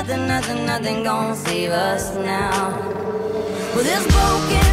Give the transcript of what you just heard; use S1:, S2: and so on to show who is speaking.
S1: nothing gonna save us now. Well, this broken